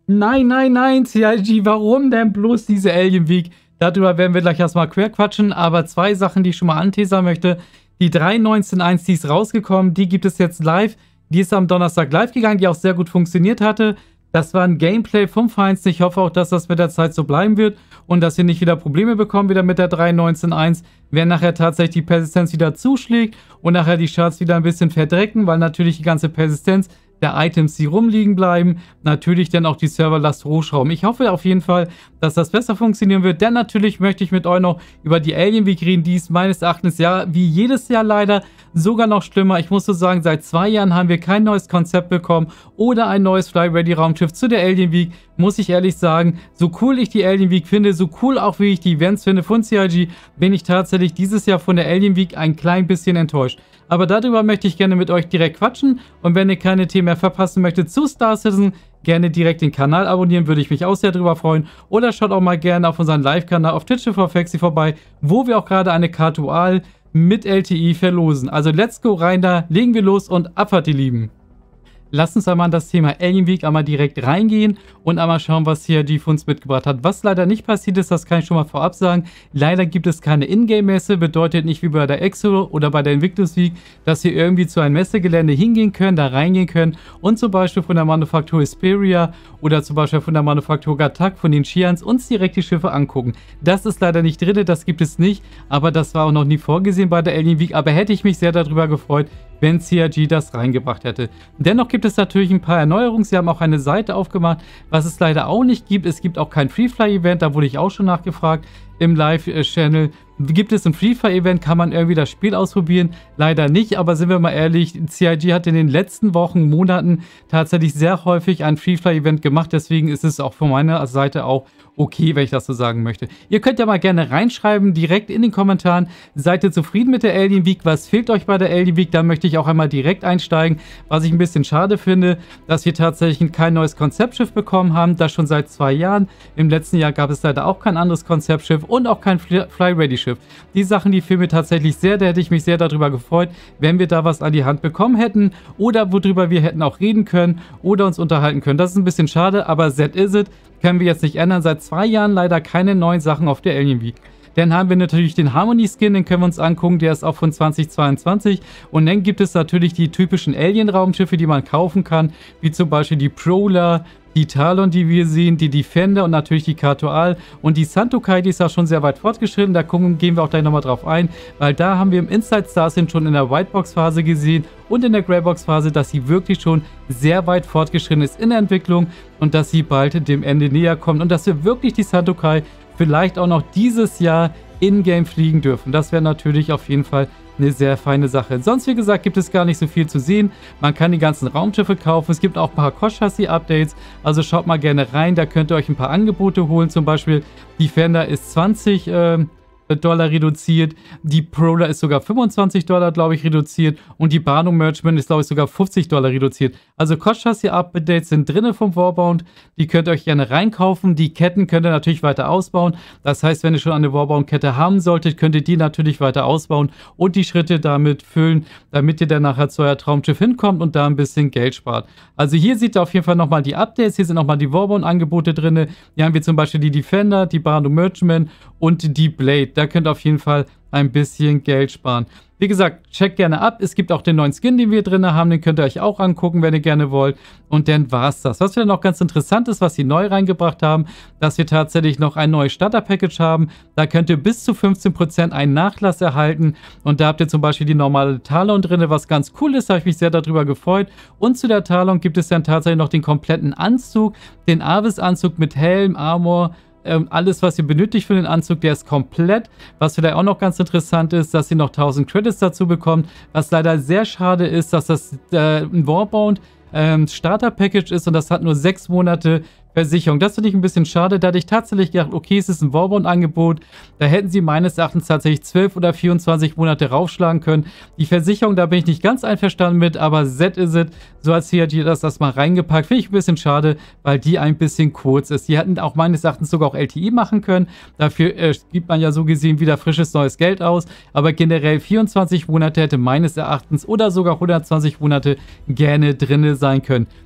Nein, nein, nein, CIG, warum denn bloß diese Alien Week? Darüber werden wir gleich erstmal querquatschen, aber zwei Sachen, die ich schon mal anteasern möchte. Die 3.19.1, die ist rausgekommen, die gibt es jetzt live. Die ist am Donnerstag live gegangen, die auch sehr gut funktioniert hatte. Das war ein Gameplay vom Feinsten. Ich hoffe auch, dass das mit der Zeit so bleiben wird und dass ihr nicht wieder Probleme bekommt, wieder mit der 3.19.1, wenn nachher tatsächlich die Persistenz wieder zuschlägt und nachher die Charts wieder ein bisschen verdrecken, weil natürlich die ganze Persistenz der Items, die rumliegen bleiben, natürlich dann auch die Serverlast hochschrauben. Ich hoffe auf jeden Fall, dass das besser funktionieren wird, denn natürlich möchte ich mit euch noch über die Alien Week reden, die ist meines Erachtens ja wie jedes Jahr leider sogar noch schlimmer. Ich muss so sagen, seit 2 Jahren haben wir kein neues Konzept bekommen oder ein neues Fly-Ready-Raumschiff zu der Alien Week, muss ich ehrlich sagen. So cool ich die Alien Week finde, so cool auch wie ich die Events finde von CIG, bin ich tatsächlich dieses Jahr von der Alien Week ein klein bisschen enttäuscht. Aber darüber möchte ich gerne mit euch direkt quatschen und wenn ihr keine Themen mehr verpassen möchtet zu Star Citizen, gerne direkt den Kanal abonnieren, würde ich mich auch sehr darüber freuen. Oder schaut auch mal gerne auf unseren Live-Kanal auf Twitch TV Flexi vorbei, wo wir auch gerade eine Kartual mit LTI verlosen. Also let's go rein da, legen wir los und Abfahrt, die Lieben. Lasst uns einmal in das Thema Alien Week einmal direkt reingehen und einmal schauen, was hier die für uns mitgebracht hat. Was leider nicht passiert ist, das kann ich schon mal vorab sagen. Leider gibt es keine Ingame-Messe, bedeutet nicht wie bei der Exo oder bei der Invictus Week, dass ihr irgendwie zu einem Messegelände hingehen könnt, da reingehen könnt und zum Beispiel von der Manufaktur Hesperia oder zum Beispiel von der Manufaktur Gatak, von den Shians uns direkt die Schiffe angucken. Das ist leider nicht drin, das gibt es nicht, aber das war auch noch nie vorgesehen bei der Alien Week, aber hätte ich mich sehr darüber gefreut, wenn CIG das reingebracht hätte. Dennoch gibt es natürlich ein paar Erneuerungen. Sie haben auch eine Seite aufgemacht, was es leider auch nicht gibt. Es gibt auch kein Free-Fly-Event, da wurde ich auch schon nachgefragt im Live-Channel. Gibt es ein Free-Fire-Event, kann man irgendwie das Spiel ausprobieren? Leider nicht, aber sind wir mal ehrlich, CIG hat in den letzten Wochen, Monaten tatsächlich sehr häufig ein Free-Fire-Event gemacht, deswegen ist es auch von meiner Seite auch okay, wenn ich das so sagen möchte. Ihr könnt ja mal gerne reinschreiben, direkt in den Kommentaren, seid ihr zufrieden mit der Alien Week? Was fehlt euch bei der Alien Week? Da möchte ich auch einmal direkt einsteigen, was ich ein bisschen schade finde, dass wir tatsächlich kein neues Konzeptschiff bekommen haben, das schon seit 2 Jahren. Im letzten Jahr gab es leider auch kein anderes Konzeptschiff und auch kein Fly-Ready-Schiff. Die Sachen, die fehlen mir tatsächlich sehr, da hätte ich mich sehr darüber gefreut, wenn wir da was an die Hand bekommen hätten oder worüber wir hätten auch reden können oder uns unterhalten können. Das ist ein bisschen schade, aber that is it. Können wir jetzt nicht ändern. Seit 2 Jahren leider keine neuen Sachen auf der Alien Week. Dann haben wir natürlich den Harmony Skin, den können wir uns angucken, der ist auch von 2022. Und dann gibt es natürlich die typischen Alien-Raumschiffe, die man kaufen kann, wie zum Beispiel die Prowler, die Talon, die wir sehen, die Defender und natürlich die Kartual. Und die Santokai, die ist ja schon sehr weit fortgeschritten, da gehen wir auch gleich nochmal drauf ein, weil da haben wir im Inside Starsim schon in der Whitebox-Phase gesehen und in der Greybox-Phase, dass sie wirklich schon sehr weit fortgeschritten ist in der Entwicklung und dass sie bald dem Ende näher kommt und dass wir wirklich die Santokai vielleicht auch noch dieses Jahr in-game fliegen dürfen. Das wäre natürlich auf jeden Fall eine sehr feine Sache. Sonst, wie gesagt, gibt es gar nicht so viel zu sehen. Man kann die ganzen Raumschiffe kaufen. Es gibt auch ein paar Kosh-Chassis-Updates. Also schaut mal gerne rein. Da könnt ihr euch ein paar Angebote holen. Zum Beispiel Defender ist 20 Dollar reduziert. Die Prowler ist sogar 25 Dollar, glaube ich, reduziert. Und die Bano Merchant ist, glaube ich, sogar 50 Dollar reduziert. Also Kost-Chassis-Updates sind drin vom Warbound. Die könnt ihr euch gerne reinkaufen. Die Ketten könnt ihr natürlich weiter ausbauen. Das heißt, wenn ihr schon eine Warbound-Kette haben solltet, könnt ihr die natürlich weiter ausbauen und die Schritte damit füllen, damit ihr dann nachher zu euer Traumschiff hinkommt und da ein bisschen Geld spart. Also hier seht ihr auf jeden Fall nochmal die Updates. Hier sind nochmal die Warbound-Angebote drin. Hier haben wir zum Beispiel die Defender, die Bano Merchant und die Blade. Da könnt ihr auf jeden Fall ein bisschen Geld sparen. Wie gesagt, checkt gerne ab. Es gibt auch den neuen Skin, den wir drin haben. Den könnt ihr euch auch angucken, wenn ihr gerne wollt. Und dann war es das. Was wieder noch ganz interessant ist, was sie neu reingebracht haben, dass wir tatsächlich noch ein neues Starter-Package haben. Da könnt ihr bis zu 15% einen Nachlass erhalten. Und da habt ihr zum Beispiel die normale Talon drin, was ganz cool ist. Da habe ich mich sehr darüber gefreut. Und zu der Talon gibt es dann tatsächlich noch den kompletten Anzug. Den Avis-Anzug mit Helm, Armor, alles, was ihr benötigt für den Anzug, der ist komplett. Was vielleicht auch noch ganz interessant ist, dass ihr noch 1000 Credits dazu bekommt. Was leider sehr schade ist, dass das ein Warbound Starter-Package ist und das hat nur 6 Monate Versicherung. Das finde ich ein bisschen schade. Da hatte ich tatsächlich gedacht, okay, es ist ein Warbound-Angebot. Da hätten sie meines Erachtens tatsächlich 12 oder 24 Monate raufschlagen können. Die Versicherung, da bin ich nicht ganz einverstanden mit, aber that is it. So hat CIG das mal reingepackt. Finde ich ein bisschen schade, weil die ein bisschen kurz ist. Die hätten auch meines Erachtens sogar auch LTI machen können. Dafür gibt man ja so gesehen wieder frisches neues Geld aus. Aber generell 24 Monate hätte meines Erachtens oder sogar 120 Monate gerne drinne sein können.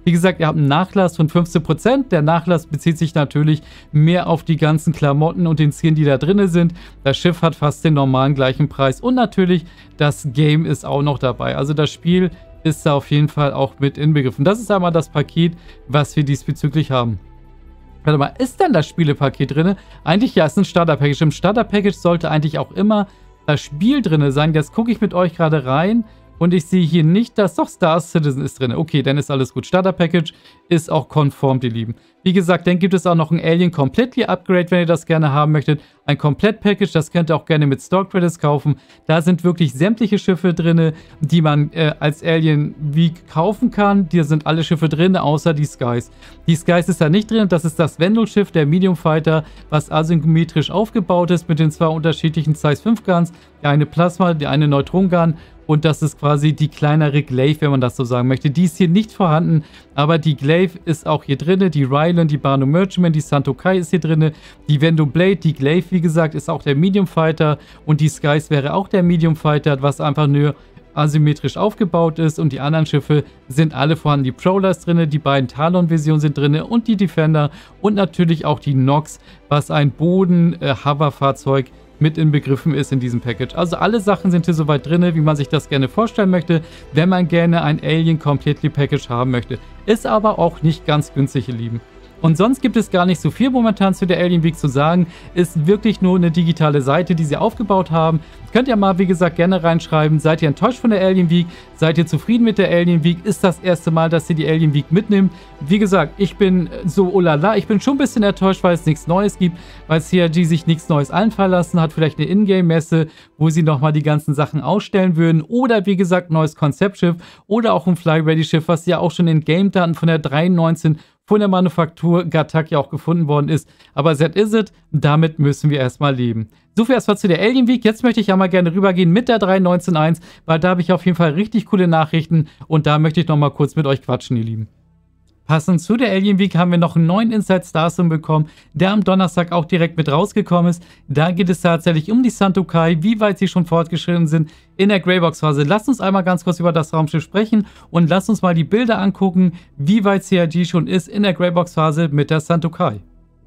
Wie gesagt, ihr habt einen Nachlass von 15%. Der Nachlass bezieht sich natürlich mehr auf die ganzen Klamotten und den Skin, die da drin sind. Das Schiff hat fast den normalen gleichen Preis. Und natürlich, das Game ist auch noch dabei. Also das Spiel ist da auf jeden Fall auch mit inbegriffen. Das ist einmal das Paket, was wir diesbezüglich haben. Warte mal, ist denn das Spielepaket drin? Eigentlich ja, ist ein Starter-Package. Im Starter-Package sollte eigentlich auch immer das Spiel drin sein. Jetzt gucke ich mit euch gerade rein und ich sehe hier nicht, dass doch Star Citizen ist drin. Okay, dann ist alles gut. Starter-Package ist auch konform, die Lieben. Wie gesagt, dann gibt es auch noch ein Alien Completely Upgrade, wenn ihr das gerne haben möchtet. Ein Komplett-Package, das könnt ihr auch gerne mit Store-Credits kaufen. Da sind wirklich sämtliche Schiffe drin, die man als Alien Week kaufen kann. Hier sind alle Schiffe drin, außer die Skies. Die Skies ist da nicht drin. Das ist das Vendel-Schiff, der Medium Fighter, was asymmetrisch aufgebaut ist mit den zwei unterschiedlichen Size 5 Guns. Die eine Plasma, die eine Neutron-Gun. Und das ist quasi die kleinere Glaive, wenn man das so sagen möchte. Die ist hier nicht vorhanden, aber die Glaive ist auch hier drin. Die Rylan, die Banu Merchantman, die Santo Kai ist hier drin. Die Vendo Blade, die Glaive, wie gesagt, ist auch der Medium Fighter. Und die Skies wäre auch der Medium Fighter, was einfach nur asymmetrisch aufgebaut ist. Und die anderen Schiffe sind alle vorhanden. Die Prowlers drin, die beiden Talon-Versionen sind drin und die Defender. Und natürlich auch die Nox, was ein Boden-Hover-Fahrzeug mit inbegriffen ist in diesem Package. Also alle Sachen sind hier soweit drin, wie man sich das gerne vorstellen möchte, wenn man gerne ein Alien Completely Package haben möchte. Ist aber auch nicht ganz günstig, ihr Lieben. Und sonst gibt es gar nicht so viel momentan zu der Alien Week zu sagen. Ist wirklich nur eine digitale Seite, die sie aufgebaut haben. Könnt ihr mal, wie gesagt, gerne reinschreiben. Seid ihr enttäuscht von der Alien Week? Seid ihr zufrieden mit der Alien Week? Ist das erste Mal, dass ihr die Alien Week mitnimmt? Wie gesagt, ich bin so oh la la. Ich bin schon ein bisschen enttäuscht, weil es nichts Neues gibt. Weil CRG sich nichts Neues einfallen lassen hat. Vielleicht eine Ingame-Messe, wo sie nochmal die ganzen Sachen ausstellen würden. Oder wie gesagt, neues Konzeptschiff. Oder auch ein Fly-Ready-Schiff, was ja auch schon in Game-Daten von der 319 von der Manufaktur Gatak ja auch gefunden worden ist. Aber that is it. Damit müssen wir erstmal leben. So viel erstmal zu der Alien Week. Jetzt möchte ich ja mal gerne rübergehen mit der 3.19.1, weil da habe ich auf jeden Fall richtig coole Nachrichten und da möchte ich noch mal kurz mit euch quatschen, ihr Lieben. Passend zu der Alien Week haben wir noch einen neuen Inside Starsum bekommen, der am Donnerstag auch direkt mit rausgekommen ist. Da geht es tatsächlich um die Santo Kai, wie weit sie schon fortgeschritten sind in der Greybox-Phase. Lasst uns einmal ganz kurz über das Raumschiff sprechen und lasst uns mal die Bilder angucken, wie weit CRG schon ist in der Greybox-Phase mit der Santo Kai.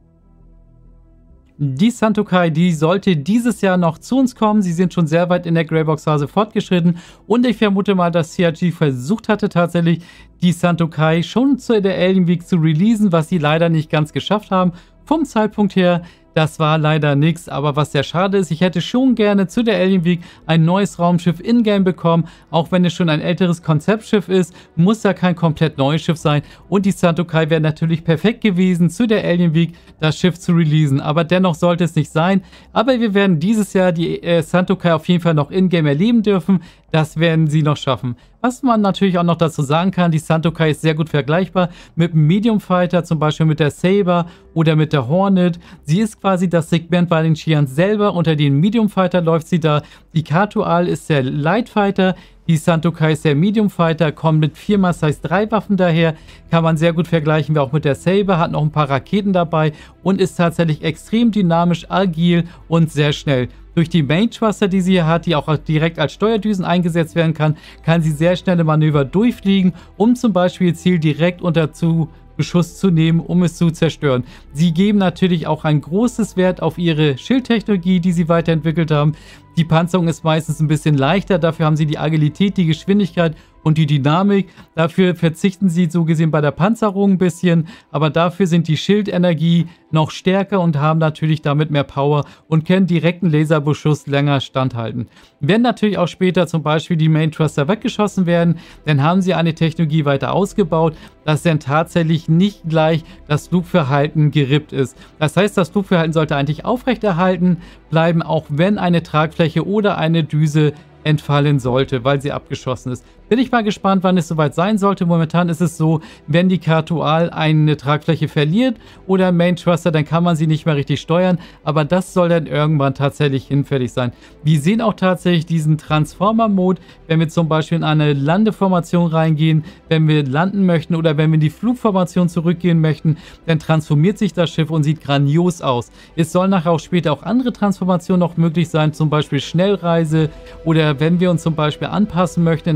Die Santo Kai, die sollte dieses Jahr noch zu uns kommen. Sie sind schon sehr weit in der Greybox-Phase fortgeschritten. Und ich vermute mal, dass CRG versucht hatte, tatsächlich die Santo Kai schon zu der Alien Week zu releasen, was sie leider nicht ganz geschafft haben. Vom Zeitpunkt her, das war leider nichts, aber was sehr schade ist, ich hätte schon gerne zu der Alien Week ein neues Raumschiff in-game bekommen, auch wenn es schon ein älteres Konzeptschiff ist, muss ja kein komplett neues Schiff sein und die Santo Kai wäre natürlich perfekt gewesen, zu der Alien Week das Schiff zu releasen, aber dennoch sollte es nicht sein, aber wir werden dieses Jahr die Santo Kai auf jeden Fall noch in-game erleben dürfen, das werden sie noch schaffen. Was man natürlich auch noch dazu sagen kann, die Santo Kai ist sehr gut vergleichbar mit dem Medium Fighter, zum Beispiel mit der Saber oder mit der Hornet. Sie ist quasi das Segment bei den Chians selber, unter den Medium Fighter läuft sie da. Die Katual ist der Light Fighter, die Santo Kai ist der Medium Fighter, kommt mit 4x Size 3 Waffen daher, kann man sehr gut vergleichen wie auch mit der Saber, hat noch ein paar Raketen dabei und ist tatsächlich extrem dynamisch, agil und sehr schnell. Durch die Main Thruster, die sie hier hat, die auch direkt als Steuerdüsen eingesetzt werden kann sie sehr schnelle Manöver durchfliegen, um zum Beispiel ihr Ziel direkt unter Beschuss zu nehmen, um es zu zerstören. Sie geben natürlich auch ein großes Wert auf ihre Schildtechnologie, die sie weiterentwickelt haben. Die Panzerung ist meistens ein bisschen leichter, dafür haben sie die Agilität, die Geschwindigkeit und die Dynamik. Dafür verzichten sie so gesehen bei der Panzerung ein bisschen, aber dafür sind die Schildenergie noch stärker und haben natürlich damit mehr Power und können direkten Laserbeschuss länger standhalten. Wenn natürlich auch später zum Beispiel die Main Thruster weggeschossen werden, dann haben sie eine Technologie weiter ausgebaut, dass dann tatsächlich nicht gleich das Flugverhalten gerippt ist. Das heißt, das Flugverhalten sollte eigentlich aufrechterhalten bleiben, auch wenn eine Tragfläche oder eine Düse entfallen sollte, weil sie abgeschossen ist. Bin ich mal gespannt, wann es soweit sein sollte. Momentan ist es so, wenn die Katual eine Tragfläche verliert oder Main Thruster, dann kann man sie nicht mehr richtig steuern, aber das soll dann irgendwann tatsächlich hinfällig sein. Wir sehen auch tatsächlich diesen Transformer-Mode, wenn wir zum Beispiel in eine Landeformation reingehen, wenn wir landen möchten oder wenn wir in die Flugformation zurückgehen möchten, dann transformiert sich das Schiff und sieht grandios aus. Es soll nachher auch später auch andere Transformationen noch möglich sein, zum Beispiel Schnellreise oder wenn wir uns zum Beispiel anpassen möchten in der Atmosphäre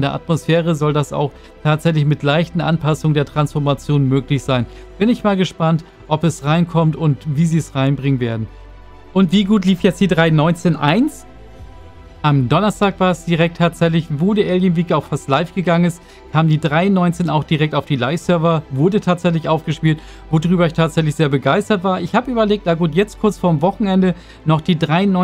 Atmosphäre soll das auch tatsächlich mit leichten Anpassungen der Transformation möglich sein. Bin ich mal gespannt, ob es reinkommt und wie sie es reinbringen werden. Und wie gut lief jetzt die 3.19.1? Am Donnerstag war es direkt tatsächlich, wo der Alien Week auch fast live gegangen ist, kam die 3.19 auch direkt auf die Live-Server, wurde tatsächlich aufgespielt, worüber ich tatsächlich sehr begeistert war. Ich habe überlegt, na gut, jetzt kurz vorm Wochenende noch die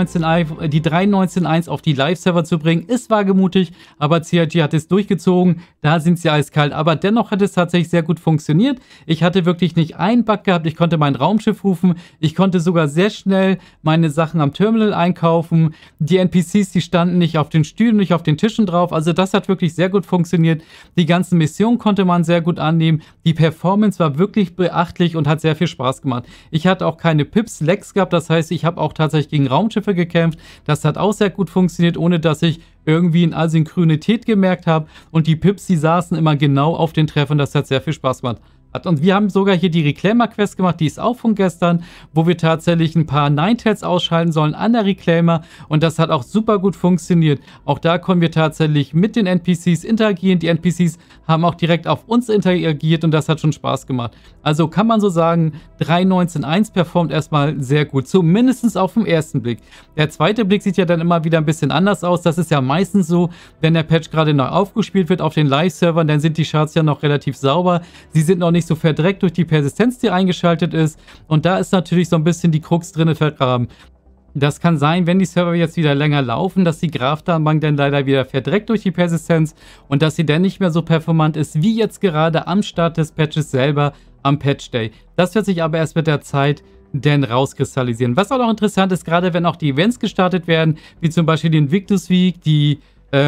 3.19.1 auf die Live-Server zu bringen. Ist wagemutig, aber CIG hat es durchgezogen, da sind sie eiskalt. Aber dennoch hat es tatsächlich sehr gut funktioniert. Ich hatte wirklich nicht einen Bug gehabt, ich konnte mein Raumschiff rufen, ich konnte sogar sehr schnell meine Sachen am Terminal einkaufen. Die NPCs, die standen nicht auf den Stühlen, nicht auf den Tischen drauf. Also das hat wirklich sehr gut funktioniert. Die ganzen Missionen konnte man sehr gut annehmen. Die Performance war wirklich beachtlich und hat sehr viel Spaß gemacht. Ich hatte auch keine Pips, Lags gehabt. Das heißt, ich habe auch tatsächlich gegen Raumschiffe gekämpft. Das hat auch sehr gut funktioniert, ohne dass ich irgendwie eine Asynchronität gemerkt habe. Und die Pips, die saßen immer genau auf den Treffern. Das hat sehr viel Spaß gemacht. Und wir haben sogar hier die Reclaimer-Quest gemacht, die ist auch von gestern, wo wir tatsächlich ein paar Ninetales ausschalten sollen an der Reclaimer und das hat auch super gut funktioniert. Auch da konnten wir tatsächlich mit den NPCs interagieren, die NPCs haben auch direkt auf uns interagiert und das hat schon Spaß gemacht. Also kann man so sagen, 3.19.1 performt erstmal sehr gut, zumindest auf den ersten Blick. Der zweite Blick sieht ja dann immer wieder ein bisschen anders aus, das ist ja meistens so, wenn der Patch gerade neu aufgespielt wird auf den Live-Servern, dann sind die Charts ja noch relativ sauber, sie sind noch nicht so verdreckt durch die Persistenz, die eingeschaltet ist. Und da ist natürlich so ein bisschen die Krux drin vergraben. Das kann sein, wenn die Server jetzt wieder länger laufen, dass die Graph-Datenbank dann leider wieder verdreckt durch die Persistenz und dass sie dann nicht mehr so performant ist, wie jetzt gerade am Start des Patches selber am Patch Day. Das wird sich aber erst mit der Zeit denn rauskristallisieren. Was auch noch interessant ist, gerade wenn auch die Events gestartet werden, wie zum Beispiel die Invictus Week, die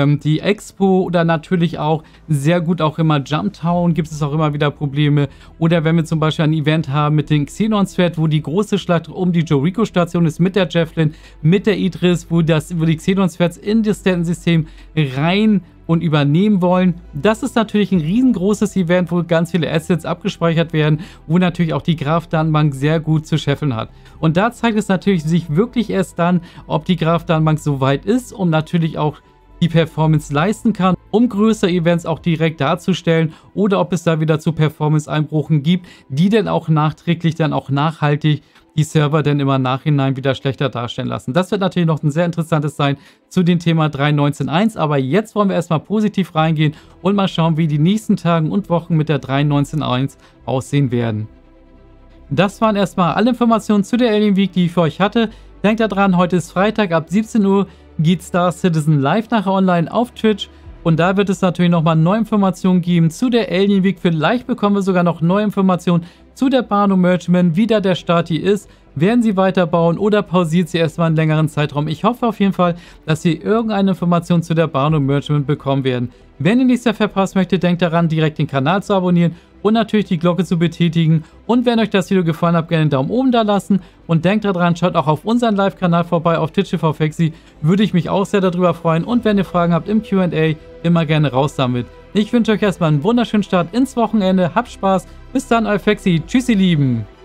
Expo oder natürlich auch sehr gut auch immer Jumptown gibt es auch immer wieder Probleme. Oder wenn wir zum Beispiel ein Event haben mit den Xenon-Thread, wo die große Schlacht um die Joricho-Station ist mit der Javelin, mit der Idris, wo die Xenon-Threads in das Stand-System rein und übernehmen wollen. Das ist natürlich ein riesengroßes Event, wo ganz viele Assets abgespeichert werden, wo natürlich auch die Graph-Datenbank sehr gut zu scheffeln hat. Und da zeigt es natürlich sich wirklich erst dann, ob die Graph-Datenbank so weit ist, um natürlich auch die Performance leisten kann, um größere Events auch direkt darzustellen oder ob es da wieder zu Performance-Einbrüchen gibt, die dann auch nachträglich, dann auch nachhaltig die Server dann immer im Nachhinein wieder schlechter darstellen lassen. Das wird natürlich noch ein sehr interessantes sein zu dem Thema 3.19.1, aber jetzt wollen wir erstmal positiv reingehen und mal schauen, wie die nächsten Tage und Wochen mit der 3.19.1 aussehen werden. Das waren erstmal alle Informationen zu der Alien Week, die ich für euch hatte. Denkt daran, heute ist Freitag, ab 17 Uhr geht Star Citizen live nachher online auf Twitch und da wird es natürlich nochmal neue Informationen geben zu der Alien Week. Vielleicht bekommen wir sogar noch neue Informationen zu der Bano Merchantman, wie da der Start hier ist. Werden sie weiterbauen oder pausiert sie erstmal einen längeren Zeitraum? Ich hoffe auf jeden Fall, dass wir irgendeine Information zu der Bano Merchantman bekommen werden. Wenn ihr nichts mehr verpassen möchtet, denkt daran, direkt den Kanal zu abonnieren und natürlich die Glocke zu betätigen. Und wenn euch das Video gefallen hat, gerne einen Daumen oben da lassen. Und denkt daran, schaut auch auf unseren Live-Kanal vorbei auf Twitch TV Fexi. Würde ich mich auch sehr darüber freuen. Und wenn ihr Fragen habt im Q&A, immer gerne raus damit. Ich wünsche euch erstmal einen wunderschönen Start ins Wochenende. Habt Spaß. Bis dann, euer Fexi. Tschüss, ihr Lieben.